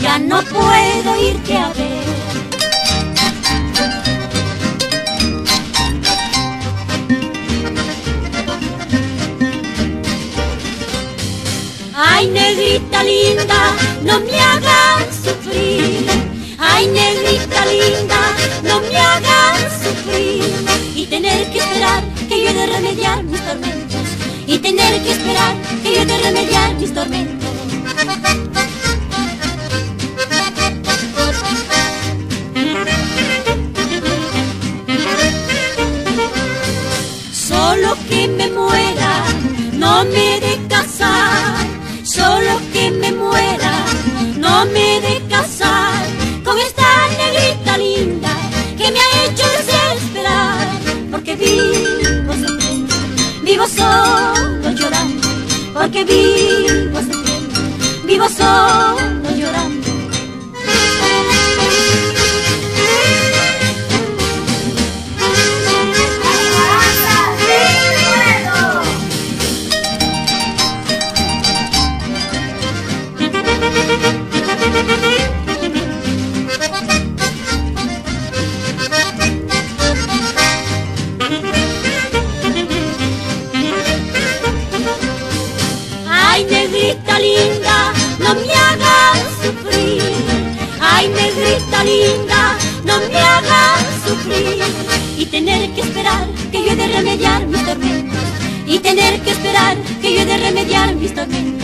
ya no puedo irte a ver. Ay, negrita linda, no me hagas sufrir. Ay, negrita linda, no me hagas sufrir. Y tener que esperar que yo he de remediar mis tormentos. Y tener que esperar que yo he de remediar mis tormentos. Solo que me muera, no me he de casar. Solo que me muera, no me he de casar con esta negrita linda que me ha hecho desesperar. Porque vivo sufriendo, vivo solo llorando. Porque vivo sufriendo, vivo solo llorando. Ay, negrita linda, no me hagas sufrir. Ay, negrita linda, no me hagas sufrir. Y tener que esperar que yo he de remediar mis tormentos. Y tener que esperar que yo he de remediar mis tormentos.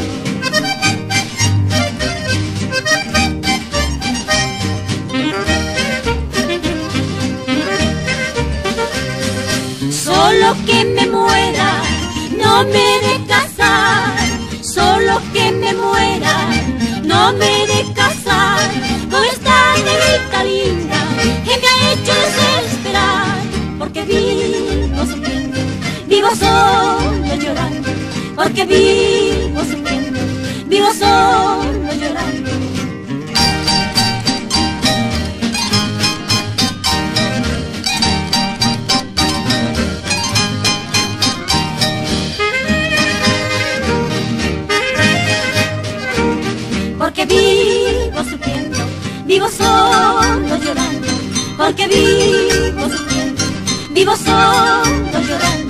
Solo que me muera, no me he de casar. Solo que me muera, no me he de casar con esta negrita linda que me ha hecho desesperar. Porque vivo sufriendo, vivo solo llorando. Porque vivo sufriendo, vivo solo llorando. Porque vivo sufriendo, vivo solo llorando. Porque vivo sufriendo, vivo solo llorando.